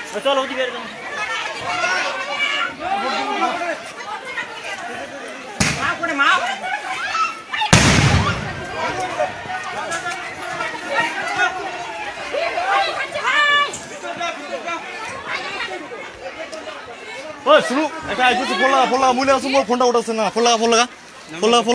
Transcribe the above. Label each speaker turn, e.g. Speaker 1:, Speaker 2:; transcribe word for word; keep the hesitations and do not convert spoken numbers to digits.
Speaker 1: চলো ওদিকে বের করো মা করে মা
Speaker 2: ওই শুরু এটা আইছে ফোলা ফোলা মুলে আছে মোর ফোনটা উঠাছে না ফোলা ফোলা ফোলা